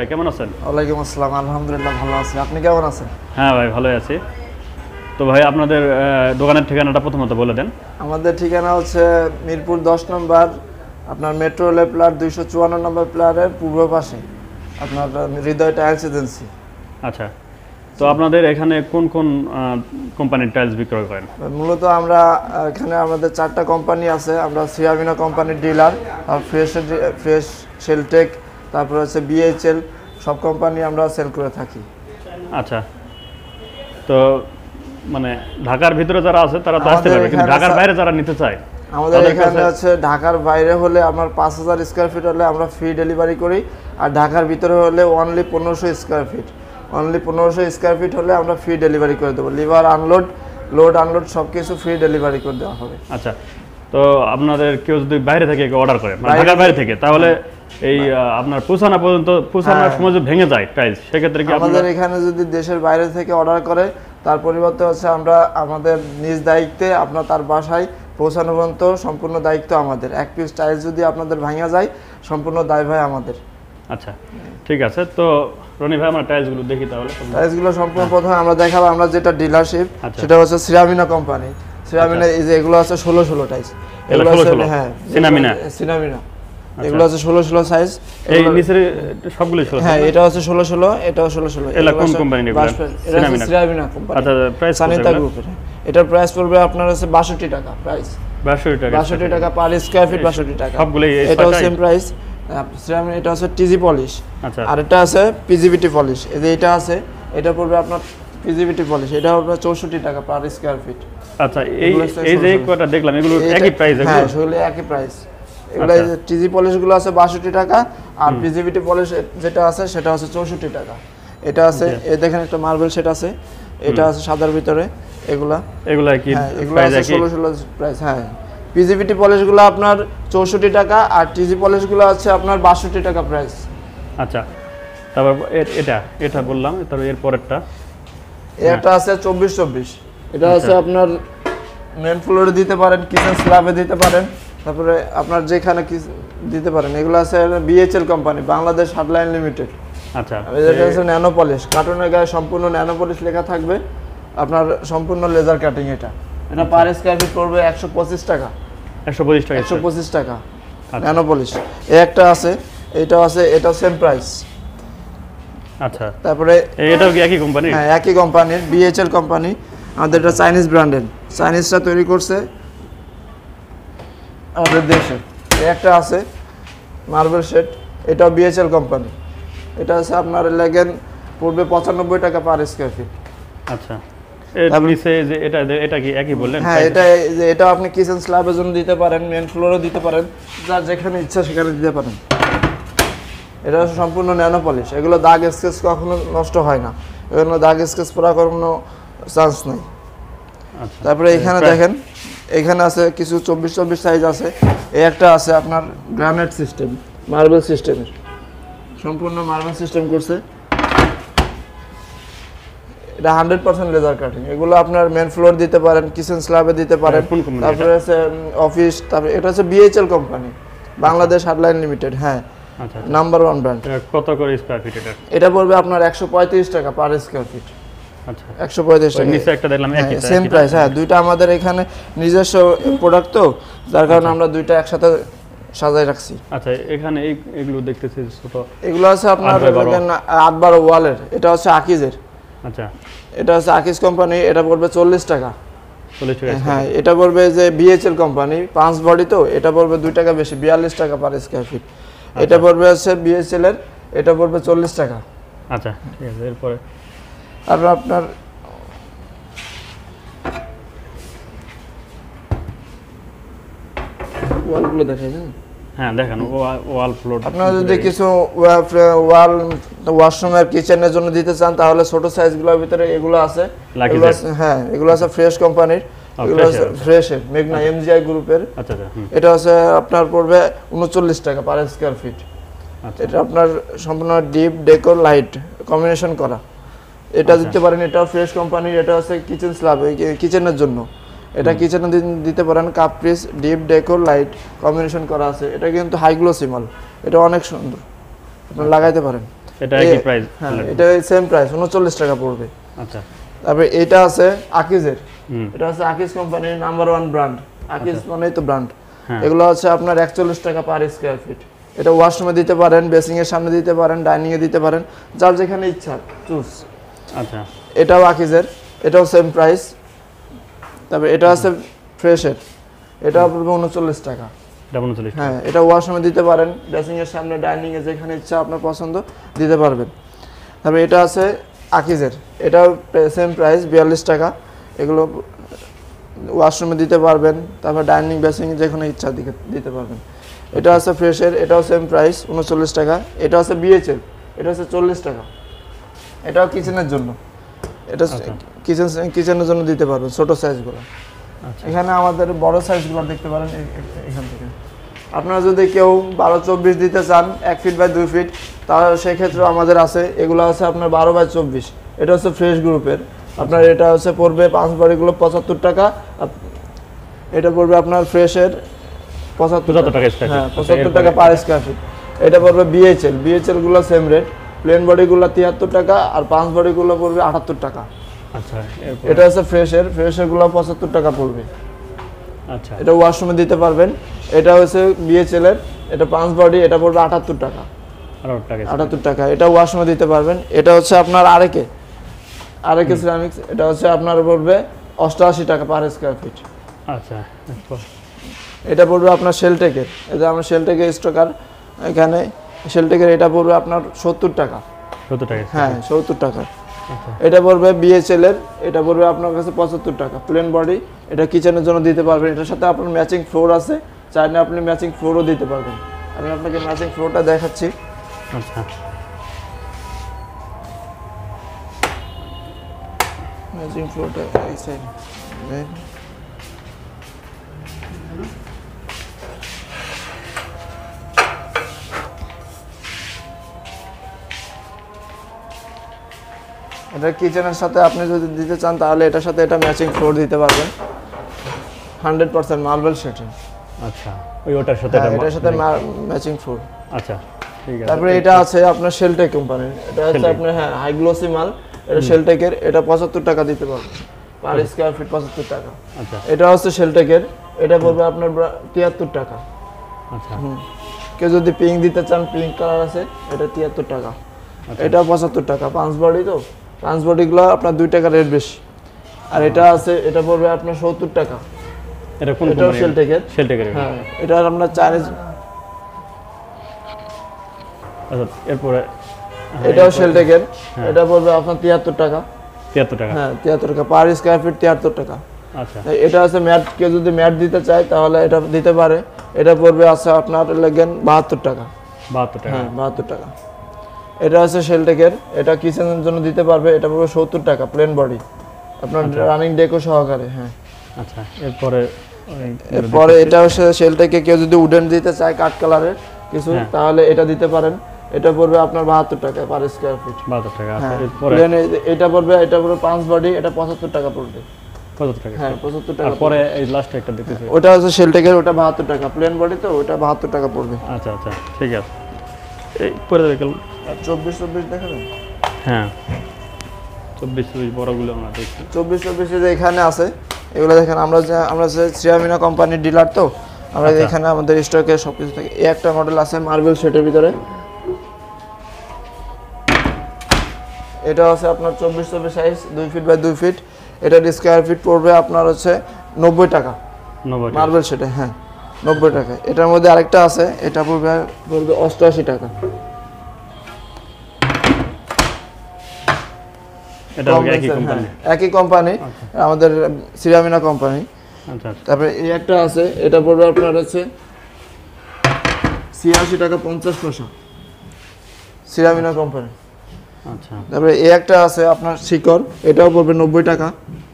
কেমন আছেন? ওয়ালাইকুম আসসালাম, আলহামদুলিল্লাহ ভালো আছি। আপনি কেমন আছেন? হ্যাঁ ভাই, ভালোই আছি। তো ভাই, আপনাদের দোকানের ঠিকানাটা প্রথমত বলে দেন। আমাদের ঠিকানা হচ্ছে মিরপুর 10 নম্বর, আপনার মেট্রো রেল প্লার 254 নম্বর প্লারের পূর্ব পাশে, আপনার হৃদয় টাইলস এজেন্সি। আচ্ছা, তো আপনাদের এখানে কোন কোন কোম্পানির টাইলস বিক্রয় করেন? মূলত আমরা এখানে আমাদের 4টা কোম্পানি আছে। আমরা সিরামিনা কোম্পানির ডিলার, আর ফ্রেশ শেলটেক, তারপর হচ্ছে বিএইচএল, সব কোম্পানি আমরা সেল করে থাকি। আচ্ছা, তো মানে ঢাকার ভিতরে যারা আছে তারা তো আসতে পারবে, কিন্তু ঢাকার বাইরে যারা নিতে চায়, আমাদের এখানে হচ্ছে ঢাকার বাইরে হলে আমার 5000 স্কয়ার ফিট হলে আমরা ফ্রি ডেলিভারি করি, আর ঢাকার ভিতরে হলে only 1500 square feet, only 1500 square feet হলে আমরা ফ্রি ডেলিভারি করে দেবো। লিভার আনলোড, লোড আনলোড সব কিছু ফ্রি ডেলিভারি করে দেওয়া হবে। আচ্ছা, তো আপনাদের কেউ যদি বাইরে থেকে অর্ডার করে, মানে ঢাকার বাইরে থেকে, তাহলে এই আপনার পৌঁছানোর সময় যদি ভেঙে যায় টাইলস, সেক্ষেত্রে কি আমাদের এখানে যদি দেশের বাইরে থেকে অর্ডার করে, তার পরিবর্তে হচ্ছে আমরা আমাদের নিজ দায়িত্বে আপনার তার বাসায় পৌঁছানো পর্যন্ত সম্পূর্ণ দায়িত্ব আমাদের। এক পিস টাইলস যদি আপনাদের ভাঙা যায়, সম্পূর্ণ দায় ভাই আমাদের। আচ্ছা, ঠিক আছে। তো রনি ভাই, আমরা টাইলসগুলো দেখি তাহলে। টাইলসগুলো সম্পূর্ণ প্রথমে আমরা দেখাবো আমরা যেটা ডিলারশিপ, সেটা হচ্ছে সিরামিনা কোম্পানি। সিরামিনা এই যে এগুলো আছে 16 টাইলস, এগুলো আছে হ্যাঁ সিরামিনা, এগুলো আছে 16 সাইজ। এই নিচের সবগুলো 16? হ্যাঁ, এটা হচ্ছে 16, এটাও 16। এটা কোন কোম্পানি? এগুলো সিরামিনা কোম্পানি। আচ্ছা, প্রাইস সানিতা গ্রুপের। এটার প্রাইস পড়বে আপনার হচ্ছে 62 টাকা প্রাইস। 62 টাকা পার স্কয়ার ফিট, 62 টাকা। সবগুলো এটাও সেম প্রাইস। সিরামিনা এটা হচ্ছে টিজি পলিশ, আর এটা আছে পিজিবিটি পলিশ। এই যে এটা আছে, এটা পড়বে আপনার পিজিবিটি পলিশ, এটা পড়বে 64 টাকা পার স্কয়ার ফিট। আচ্ছা, এই যে কয়টা দেখলাম, এগুলো একই প্রাইস? হ্যাঁ, আসলে একই প্রাইস। এগুলো টিজি পলিশগুলো আছে 62 টাকা, আর পিজিবিটি পলিশ যেটা আছে সেটা হচ্ছে 64 টাকা। এটা আছে, এই দেখেন একটা মার্বেল সেট আছে, এটা আছে সাদার ভিতরে। এগুলা কি প্রাইস? 16 প্রাইস। হ্যাঁ, পিজিবিটি পলিশগুলো আপনার 64 টাকা, আর টিজি পলিশগুলো আছে আপনার 62 টাকা প্রাইস। আচ্ছা, তারপর এটা বললাম, তারপর এর পরেরটা এটা আছে 24। এটা আছে আপনার মেন ফ্লোরে দিতে পারেন, কিচেন স্ল্যাবে দিতে পারেন, তারপরে আপনার যেখানে কি দিতে পারেন। এগুলো আছে BHL company, Bangladesh hardline limited. আচ্ছা, এটা হচ্ছে ন্যানো পলিশ, কার্টুনের গায়ে সম্পূর্ণ ন্যানো পলিশ লেখা থাকবে, আপনার সম্পূর্ণ লেজার কাটিং। এটা পার স্কয়ার ফিট পড়বে 125 টাকা। 125 টাকা ন্যানো পলিশ। এই একটা আছে, এটাও আছে, এটাও সেম প্রাইস। আচ্ছা, তারপরে এটাও কি একই কোম্পানি? হ্যাঁ, একই কোম্পানির, বিএইচএল কোম্পানি। আমাদের এটা চাইনিজ ব্র্যান্ডের, চাইনিজরা তৈরি করছে আমাদের দেশে। একটা আছে মার্বেল শেড, এটাও বিএইচএল কোম্পানি। এটা আছে আপনার লেগেন পড়বে 95 টাকা পার স্কয়ার ফিট। আচ্ছা, নিচে যে এটা কি একই বললেন? হ্যাঁ, এটা আপনি কিচেন স্ল্যাবের জন্য দিতে পারেন, মেন ফ্লোরও দিতে পারেন, যার যেখানে ইচ্ছা সেখানে দিতে পারেন। এটা সম্পূর্ণ ন্যানো পলিশ, এগুলো দাগ স্কেচ কখনো নষ্ট হয় না, এগুলো দাগ স্কেচ পড়ার কোনো চান্স নেই। তারপরে এখানে দেখেন, এখানে আছে কিছু 24 সাইজ আছে। এই একটা আছে আপনার গ্রানাইট সিস্টেম, মার্বেল সিস্টেমের, সম্পূর্ণ মার্বেল সিস্টেম করছে। এটা 100% লেজার কাটিং। এগুলো আপনার মেন ফ্লোর দিতে পারেন, কিচেন স্ল্যাবে দিতে পারেন। তারপরে আছে অফিস। তারপরে এটা হচ্ছে BHL company, Bangladesh hardline limited. হ্যাঁ, নাম্বার 1 ব্র্যান্ড। কত করে স্কয়ার ফিট এটা? এটা পড়বে আপনার 135 টাকা পার স্কয়ার ফিট। আচ্ছা, 135 টাকা। নিচে একটা দেখলাম একই সেম প্রাইস। হ্যাঁ, দুইটা আমাদের এখানে নিজস্ব প্রোডাক্ট, তো যার কারণে আমরা দুইটা একসাথে সাজায় রাখছি। আচ্ছা, এখানে এগুলো দেখতেছি ছোট, এগুলো আছে আপনার 8-12 ওয়ালের। এটা হচ্ছে আকিজের। আচ্ছা, এটা হচ্ছে আকিজ কোম্পানি, এটা পড়বে 40 টাকা। 40 টাকা? হ্যাঁ, এটা পড়বে যে বিএইচএল কোম্পানি 5 বডি, তো এটা পড়বে 2 টাকা বেশি, 42 টাকা পার স্কয়ার ফিট। এটা পড়বে হচ্ছে বিএইচএল এর, এটা পড়বে 40 টাকা। আচ্ছা, ঠিক আছে। এরপরে আর আপনার ওয়ালগুলো দেখাইছেন? হ্যাঁ, দেখেন ওয়াল ফ্লোর। আপনারা যদি কিছু ওয়াল ওয়াশরুমের কিচেনের জন্য দিতে চান, তাহলে ছোট সাইজগুলোর ভিতরে এগুলো আছে। হ্যাঁ, এগুলো আছে ফ্রেশ কোম্পানির, এগুলো আছে ফ্রেশের, মেঘনা এমজিআই গ্রুপের। আচ্ছা, এটা আছে আপনার পড়বে 39 টাকা পার স্কয়ার ফিট। এটা আপনার সম্পূর্ণ ডিপ ডেকোর লাইট কম্বিনেশন করা। এটা দিতে পারেন, এটাও ফ্রেশ কোম্পানির। এটা হচ্ছে কিচেন স্ল্যাব, কিচেনের জন্য। এটা কিচেনে দিতে পারেন, cup piece deep decor light combination করা আছে। এটা কিন্তু হাই গ্লোসি মাল, এটা অনেক সুন্দর, আপনি লাগাইতে পারেন। এটা একই প্রাইস? হ্যাঁ, এটা সেম প্রাইস 39 টাকা পড়বে। আচ্ছা। তারপরে এটা আছে আকিজের, এটা আছে আকিজ কোম্পানির নাম্বার 1 ব্র্যান্ড। আকিজ মানেই তো ব্র্যান্ড। এগুলো হচ্ছে আপনার 41 টাকা পার স্কয়ার ফিট। এটা ওয়াশরুমে দিতে পারেন, বেসিং এর সামনে দিতে পারেন, ডাইনিং এ দিতে পারেন, যার যেখানে ইচ্ছা চুজ। আচ্ছা। এটাও আকিজের, এটাও সেম প্রাইস। তারপরে এটা আছে ফ্রেশের, এটাও পড়বে 39 টাকা। এটা 39? হ্যাঁ, এটা ওয়াশরুমে দিতে পারেন, বেসিং এর সামনে, ডাইনিং এ, যেখানে ইচ্ছা আপনার পছন্দ দিতে পারবেন। তারপরে এটা আছে আকিজের, এটাও সেম প্রাইস 42 টাকা। এগুলো ওয়াশরুমে দিতে পারবেন, তারপর ডাইনিং, বেসিং যেখানে ইচ্ছা দিতে পারবেন। এটা আছে ফ্রেশের, এটাও সেম প্রাইস 39 টাকা। এটা আছে বিএচএল, এটা হচ্ছে 40 টাকা। এটাও কিচেনের জন্য, এটা কিচেনের জন্য দিতে পারবেন ছোট সাইজগুলো। এখানে আমাদের বড় সাইজগুলো দেখতে পারেন এখান থেকে। আপনারা যদি কেউ 12-24 দিতে চান 1 ফিট বাই 2 ফিট, তাহলে সেক্ষেত্রে আমাদের আছে। এগুলো আছে আপনার 12 বাই 24। এটা হচ্ছে ফ্রেশ গ্রুপের। আপনার এটা হচ্ছে পড়বে 5 বাড়িগুলো 75 টাকা। এটা পড়বে আপনার ফ্রেশের 75 টাকা। হ্যাঁ, 75 টাকা পার স্কয়ার ফিট। এটা পড়বে বিএচএল, বিএচএল গুলো সেম রেট। প্লেন বডিগুলো 73 টাকা, আর 5 বডিগুলো পড়বে 78 টাকা। আচ্ছা। এটা হচ্ছে ফ্রেশের গুলো 75 টাকা পড়বে। আচ্ছা। এটা ওয়াশরুমে দিতে পারবেন। এটা হচ্ছে বিএচএল এর, এটা 5 বডি, এটা পড়বে 78 টাকা। 78 টাকা। এটা ওয়াশরুমে দিতে পারবেন। এটা হচ্ছে আপনার আরেকে সিরামিক্স, এটা হচ্ছে আপনার পড়বে 88 টাকা পার স্কয়ার ফিট। আচ্ছা। এটা পড়বে আপনার শেলটেকের, এটা আমরা শেলটেকের স্টকার এখানে। শেলটেকের এটা পড়বে আপনার 70 টাকা। 70 টাকা? হ্যাঁ, 70 টাকা। এটা পড়বে বিএচএল এর, এটা পড়বে আপনার কাছে 75 টাকা। প্লেন বডি, এটা কিচেনের জন্য দিতে পারবেন। এটার সাথে আপনার ম্যাচিং ফ্লোর আছে, চাইলে আপনি ম্যাচিং ফ্লোরও দিতে পারবেন। আমি আপনাকে ম্যাচিং ফ্লোরটা দেখাচ্ছি। আচ্ছা। ম্যাচিং ফ্লোরটা এই সাইড। এটা কিচেনের সাথে আপনি যদি দিতে চান, তাহলে এটার সাথে এটা ম্যাচিং ফ্লোর দিতে পারবেন 100% মার্বেল শেটিং। আচ্ছা, ওটার সাথে এটার সাথে ম্যাচিং ফ্লোর। আচ্ছা, ঠিক আছে। তারপরে এটা আছে আপনার শেলটেক কোম্পানির, এটা হচ্ছে আপনার হাই গ্লোসি মাল। এটা শেলটেকের, এটা 75 টাকা দিতে পারবেন পার স্কয়ার ফিট, 75 টাকা। আচ্ছা। এটা হচ্ছে শেলটেকের, এটা পড়বে আপনার 73 টাকা। আচ্ছা। কেউ যদি পিঙ্ক দিতে চান, পিঙ্ক কালার আছে, এটা 73 টাকা। এটা 75 টাকা। 5 বডি তো, 5 বডিগুলো আপনার 2 টাকা রেট বেশি। আর এটা আছে, এটা পড়বে আপনার 70 টাকা। এটা কোন কোম্পানি? এটা শেলটেকের। শেলটেকের। হ্যাঁ, এটা আমরা চাইনিজ। আচ্ছা, এরপরে এটাও শেলটেকের, এটা পড়বে আপনার 73 টাকা। 73 টাকা? হ্যাঁ, 73 টাকা পার স্কয়ার ফিট, 73 টাকা। আচ্ছা। এটা আছে ম্যাট, কেউ যদি ম্যাট দিতে চায় তাহলে এটা দিতে পারে। এটা পড়বে আছে আপনার লাগেন 72 টাকা। 72 টাকা? হ্যাঁ, 72 টাকা। এটা আছে শেলটেকের, এটা কিচেনের জন্য দিতে পারবে। এটা পড়বে 70 টাকা প্লেন বডি, আপনার রানিং ডেকো সহকারে। হ্যাঁ। আচ্ছা, এরপরে এটা হচ্ছে শেলটেকে, কেউ যদি উডেন দিতে চায় কাঠ কালারের কিছু, তাহলে এটা দিতে পারেন। এটা পড়বে আপনার 72 টাকা পার স্কয়ার ফিট। 72 টাকা। হ্যাঁ, এরপরে এটা পড়বে 5 বডি, এটা 75 টাকা পড়বে। 75 টাকা? হ্যাঁ, 75 টাকা। পরে এই লাস্ট একটা দেখতেছি, ওটা হচ্ছে শেলটেকের, ওটা 72 টাকা প্লেন বডি, তো ওটা 72 টাকা পড়বে। আচ্ছা আচ্ছা, ঠিক আছে। এই পরে দেখলাম 24 দেখাবেন? হ্যাঁ, 24 বড়গুলো আমরা দেখছি। 24 যে এখানে আছে, এগুলো দেখেন। আমরা শ্রিয়ামিনা কোম্পানির ডিলার, তো আমরা এখানে আমাদের স্টকে সবকিছু থাকে। এই একটা মডেল আছে মার্বেল সেটের ভিতরে, এটা আছে আপনার 24 সাইজ, 2 ফিট বাই 2 ফিট। এটার স্কয়ার ফিট পড়বে আপনার হচ্ছে 90 টাকা। 90 মার্বেল সেটে, হ্যাঁ, 90 টাকা। এটার মধ্যে আরেকটা আছে, এটা পড়বে 88 টাকা। এটা একই কোম্পানি? একই কোম্পানি, আমাদের সিরামিনা কোম্পানি। আচ্ছা। তারপরে এই একটা আছে, এটা পড়বে আপনার হচ্ছে 86 টাকা 50 পয়সা, সিরামিনা কোম্পানি। আচ্ছা। তারপরে এই একটা আছে আপনার শিকর, এটাও পড়বে 90 টাকা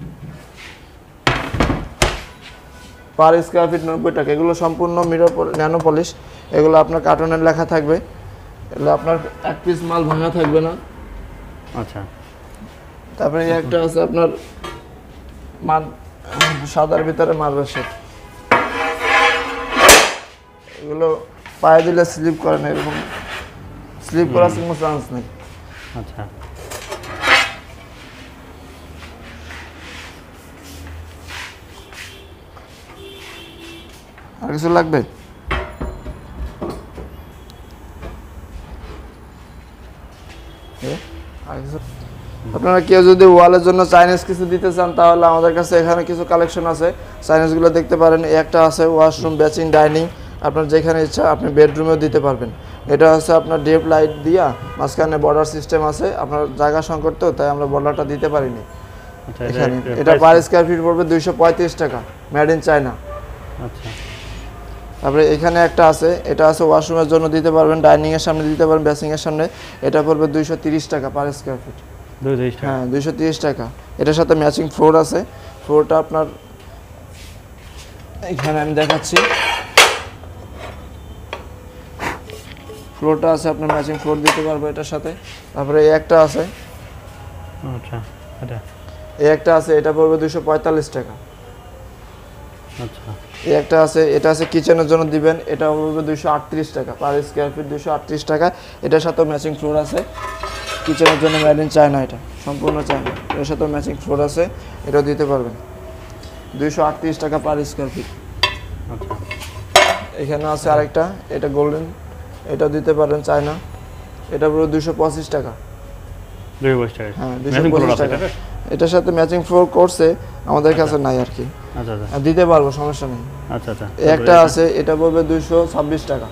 পার স্কয়ার ফিট, 90 টাকা। এগুলো সম্পূর্ণ মিরর ন্যানো পলিশ। এগুলো আপনার কার্টনের লেখা থাকবে, এগুলো আপনার এক পিস মাল ভাঙা থাকবে না। আচ্ছা। তারপরে এই একটা আছে আপনার সাদার ভিতরে মার্বেল সেট। এগুলো পায়ে দিলে স্লিপ করে না, এরকম স্লিপ করার কোনো চান্স নেই। আচ্ছা আর কিছু লাগবে? আপনারা কেউ যদি ওয়ালের জন্য চাইনিজ কিছু দিতে চান তাহলে আমাদের কাছে এখানে কিছু কালেকশন আছে, চাইনিজগুলো দেখতে পারেন। একটা আছে ওয়াশরুম বেসিন ডাইনিং, আপনার যেখানে ইচ্ছা আপনি বেডরুমেও দিতে পারবেন। এটা হচ্ছে আপনার ডিপ লাইট দিয়া, মাঝখানে বর্ডার সিস্টেম আছে, আপনার জায়গা সংকট তো তাই আমরা বর্ডারটা দিতে পারিনি এখানে। এটা পার স্কয়ার ফিট পড়বে 235 টাকা, মেড ইন চায়না। আচ্ছা তারপরে এখানে একটা আছে, এটা আছে ওয়াশরুমের জন্য দিতে পারবেন, ডাইনিং এর সামনে দিতে পারবেন, বেসিং এর সামনে। এটা পড়বে 230 টাকা পার স্কয়ার ফিট। 230 টাকা? হ্যাঁ 230 টাকা। এটার সাথে ম্যাচিং ফ্লোর আছে, ফ্লোরটা আপনার এখানে আমি দেখাচ্ছি, ফ্লোরটা আছে আপনার ম্যাচিং ফ্লোর দিতে পারবো এটার সাথে। তারপরে এই একটা আছে, আচ্ছা এটা এই একটা আছে, এটা পড়বে 245 টাকা। আচ্ছা এই একটা আছে, এটা আছে কিচেনের জন্য দিবেন, এটা পড়বে 238 টাকা পার স্কয়ার ফিট, 238 টাকা। এটার সাথে ম্যাচিং ফ্লোর আছে, কিচেনের জন্য মেড ইন চায়না, এটা সম্পূর্ণ চায়না। এর সাথে ম্যাচিং ফ্লোর আছে, এটাও দিতে পারবেন 238 টাকা পার স্কয়ার ফিট। আচ্ছা এখানে আছে আরেকটা, এটা গোল্ডেন, এটা দিতে পারেন চায়না, এটা পুরো 225 টাকা। 225 টাকা? হ্যাঁ 225 টাকা। এটার সাথে ম্যাচিং ফ্লোর করছে, আমাদের কাছে নাই আর কি। আচ্ছা আচ্ছা দিতে পারবো, সমস্যা নেই। আচ্ছা আচ্ছা একটা আছে, এটা পড়বে 226 টাকা,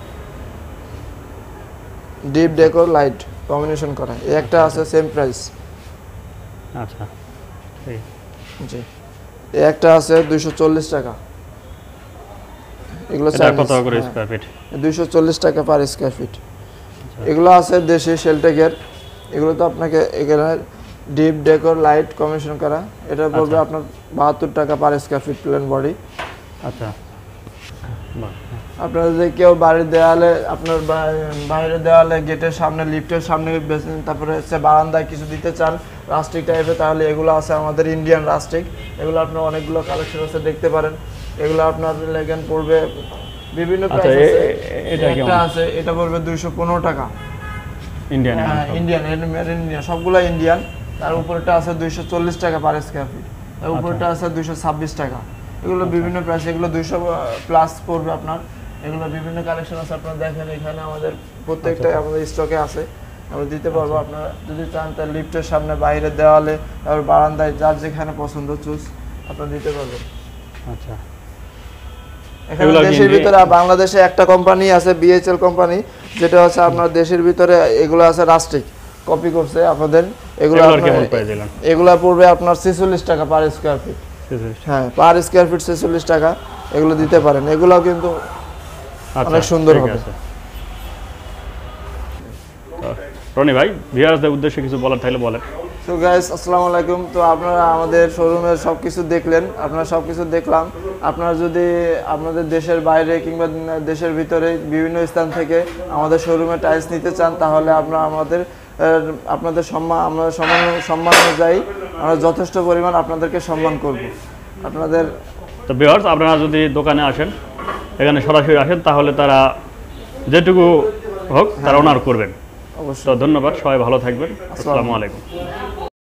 ডিপ ডেকোর লাইট কম্বিনেশন করা। একটা আছে সেম প্রাইস। আচ্ছা ঠিক জি একটা আছে 240 টাকা। এগুলো এটা কত করে স্কয়ার ফিট? 240 টাকা পার স্কয়ার ফিট। এগুলো আছে দেশি শেলটেকের, এগুলো তো আপনাকে এখানে ডিপ ডেকোর লাইট কম্বিনেশন করা। এটা পড়বে আপনার 72 টাকা per square feet plain body. আচ্ছা আপনারা যদি কেউ বাড়ির দেওয়ালে, আপনার বাইরের দেওয়ালে, গেটের সামনে, লিফটের সামনে, তারপরে হচ্ছে বারান্দায় কিছু দিতে চান রাস্টিক টাইপের, তাহলে এগুলো আছে আমাদের ইন্ডিয়ান রাস্টিক। এগুলো আপনার অনেকগুলো কালেকশন আছে, দেখতে পারেন। এগুলো আপনার লেগেন পড়বে বিভিন্ন প্রাইস আছে। এটা আছে, এটা পড়বে 215 টাকা ইন্ডিয়ান। হ্যাঁ ইন্ডিয়ান, ইন্ডিয়ান সবগুলো ইন্ডিয়ান। তার উপরটা আছে 240 টাকা পার স্কয়ার ফিট, তার উপরটা আছে 226 টাকা। এগুলো বিভিন্ন প্রাইস, এগুলো 200 প্লাস পড়বে আপনার। এগুলো বিভিন্ন কালেকশন আছে, আপনারা দেখেন এখানে আমাদের প্রত্যেকটাই আমাদের স্টকে আছে, আমরা দিতে পারবো। আপনারা যদি চান তাহলে লিফটের সামনে, বাইরের দেওয়ালে, তারপর বারান্দায়, যার যেখানে পছন্দ চুজ আপনারা দিতে পারবেন। আচ্ছা এখানে দেশের ভিতরে বাংলাদেশে একটা কোম্পানি আছে, বিএইচএল কোম্পানি, যেটা হচ্ছে আপনার দেশের ভিতরে এগুলো আছে রাস্টিক কপি করছে আপনাদের। এগুলো পড়বে আপনার 46 টাকা পার স্কয়ার ফিট। হ্যাঁ পার স্কয়ার ফিট 46 টাকা। এগুলো দিতে পারেন, এগুলোও কিন্তু অনেক সুন্দর হবে। রনি ভাই, ভিউয়ারদের উদ্দেশ্যে কিছু বলার থাকলে বলেন। তো গাইস আসসালামু আলাইকুম। তো আপনারা আমাদের শোরুমের সব কিছু দেখলেন, আপনারা সব কিছু দেখলাম। আপনারা যদি আপনাদের দেশের বাইরে কিংবা দেশের ভিতরে বিভিন্ন স্থান থেকে আমাদের শোরুমে টাইলস নিতে চান, তাহলে আপনারা আপনাদের সম্মান অনুযায়ী আমরা যথেষ্ট পরিমাণ আপনাদেরকে সম্মান করব। আপনাদের তো ভিউয়ার্স, আপনারা যদি দোকানে আসেন, এখানে সরাসরি আসেন, তাহলে তারা যেটুকু হোক তারা অনার করবেন। অবশ্যই। তো ধন্যবাদ, সবাই ভালো থাকবেন। আসসালামু আলাইকুম।